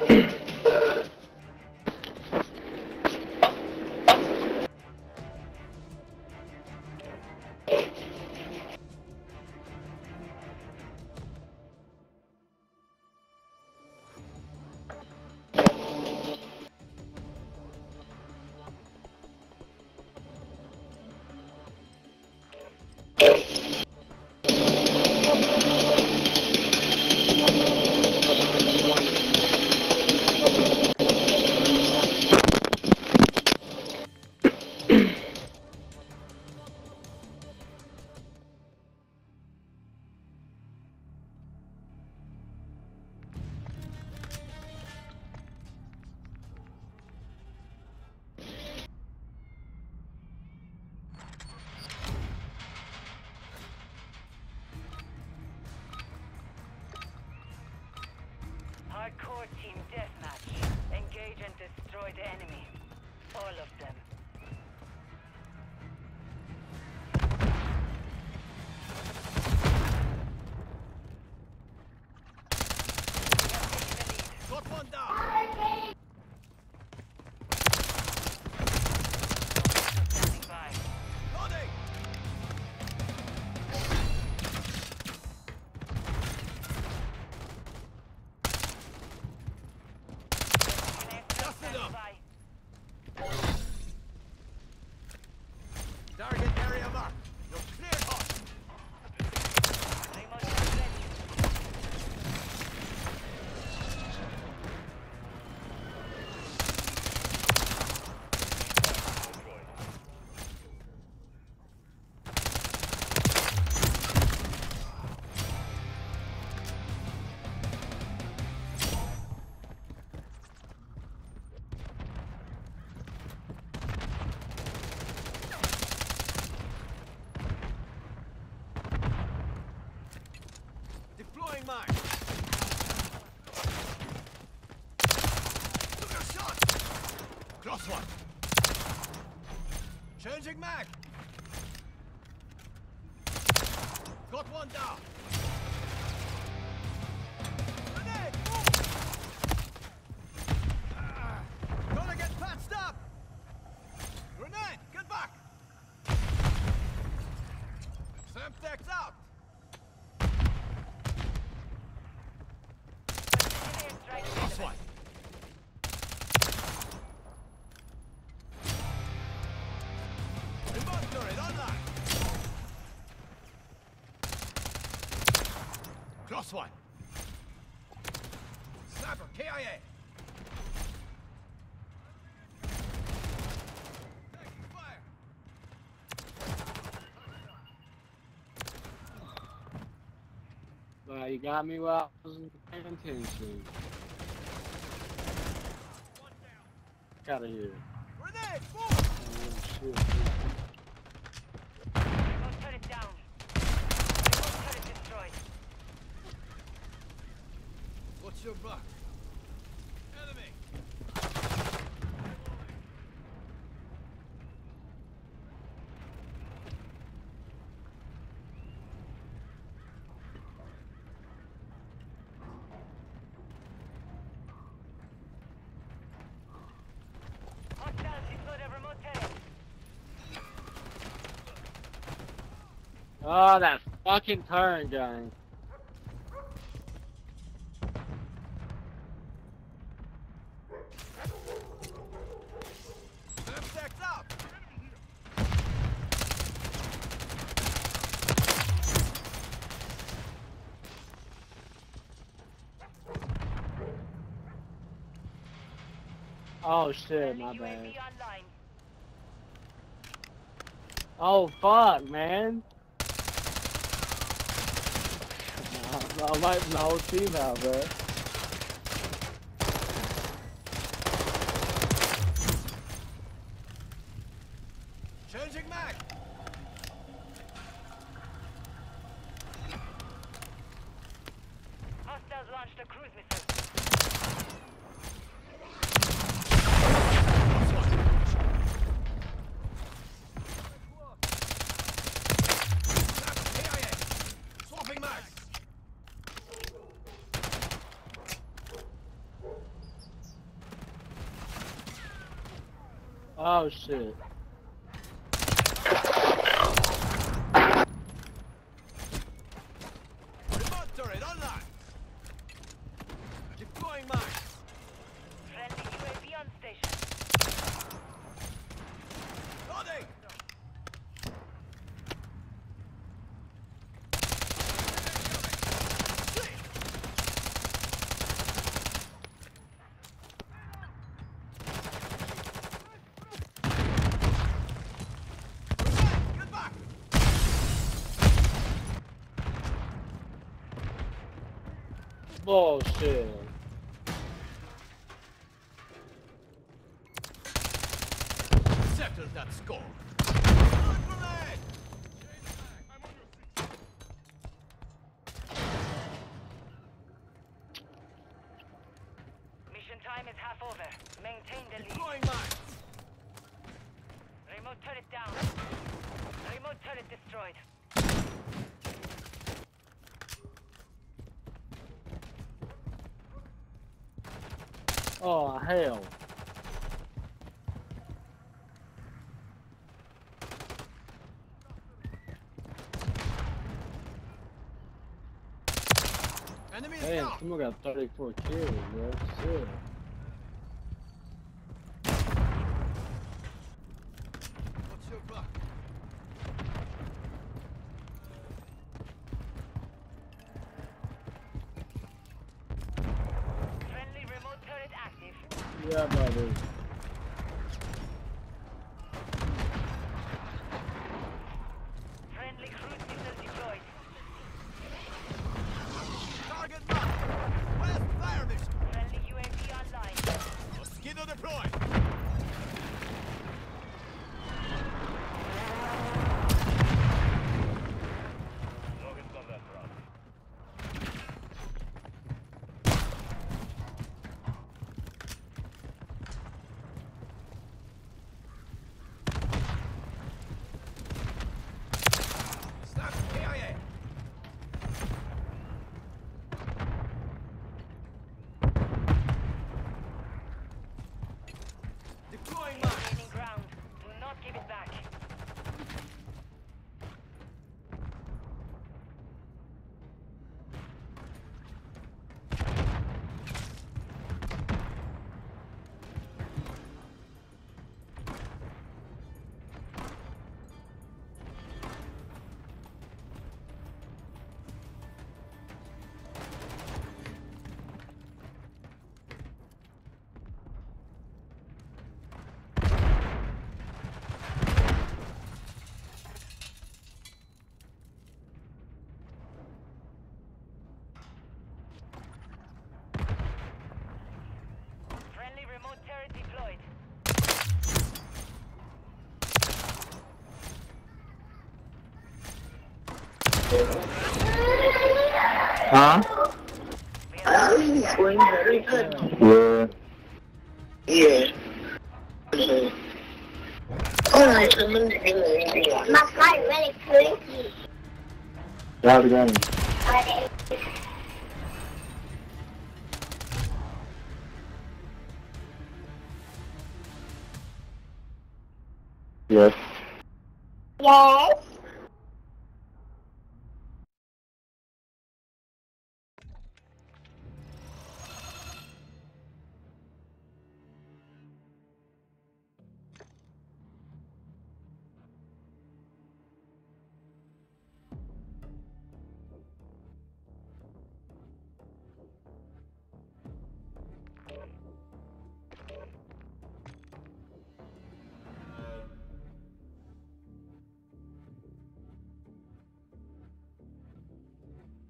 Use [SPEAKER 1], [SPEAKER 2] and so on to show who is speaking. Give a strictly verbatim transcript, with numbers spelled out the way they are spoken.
[SPEAKER 1] Hardcore team deathmatch. Engage and destroy the enemy. All of them.
[SPEAKER 2] Got one down!
[SPEAKER 1] Standing by.
[SPEAKER 2] Loading! Just enough! Target area marked. You're cleared hot.
[SPEAKER 1] I'm almost ready.
[SPEAKER 2] Deploying mine. Took a shot. Cross one. Changing mag. Got one down. Grenade, move. Ah, gonna get patched up. Grenade, get back. Semtex out. Cross one. Remote turret online. Cross one. Sniper, K I A. Taking fire.
[SPEAKER 3] Wow, you got me while I wasn't paying attention.
[SPEAKER 2] One down.
[SPEAKER 3] Get out of here.
[SPEAKER 2] Grenade, move.
[SPEAKER 3] Oh, shit.
[SPEAKER 1] Remote turret down. Remote turret destroyed.
[SPEAKER 2] What's your back? Enemy.
[SPEAKER 1] Hostiles deployed a remote turret.
[SPEAKER 3] Oh, that fucking turn gun.
[SPEAKER 2] Semtex out.
[SPEAKER 3] Oh shit, my
[SPEAKER 1] U A
[SPEAKER 3] bad.
[SPEAKER 1] V online.
[SPEAKER 3] Oh fuck, man. I like the whole team out, bro.
[SPEAKER 2] Changing mag.
[SPEAKER 1] Hostiles launched a cruise missile.
[SPEAKER 2] Cross one. Sniper, K I A. Swapping mags.
[SPEAKER 3] Oh shit.
[SPEAKER 2] Remote turret online. Deploying mine.
[SPEAKER 1] Friendly U A V on station.
[SPEAKER 2] Loading. Get back.
[SPEAKER 3] Bullshit.
[SPEAKER 2] Settle that score. Good grenade.
[SPEAKER 1] Mission time is half over. Maintain the lead.
[SPEAKER 2] Deploying mine.
[SPEAKER 1] Remote turret down. Remote turret destroyed.
[SPEAKER 3] Oh hell.
[SPEAKER 2] Enemy is
[SPEAKER 3] Damn,
[SPEAKER 2] down.
[SPEAKER 3] someone got thirty-four kills, bro. Shit.
[SPEAKER 2] What's your back?
[SPEAKER 1] Friendly remote turret active.
[SPEAKER 3] Yeah, buddy.
[SPEAKER 1] Friendly cruise missile deployed.
[SPEAKER 2] Target marked. West fire mission.
[SPEAKER 1] Friendly U A V online.
[SPEAKER 2] Mosquito deployed. Snap K I A. Deploying mine.
[SPEAKER 1] Gaining ground. Do not give it back. Friendly remote turret deployed.
[SPEAKER 4] Huh?
[SPEAKER 1] We are
[SPEAKER 4] Going very good. Yeah. Yeah. Alright, I'm gonna do it. My flight really crazy.
[SPEAKER 3] How's it going? Yes.
[SPEAKER 4] Yes.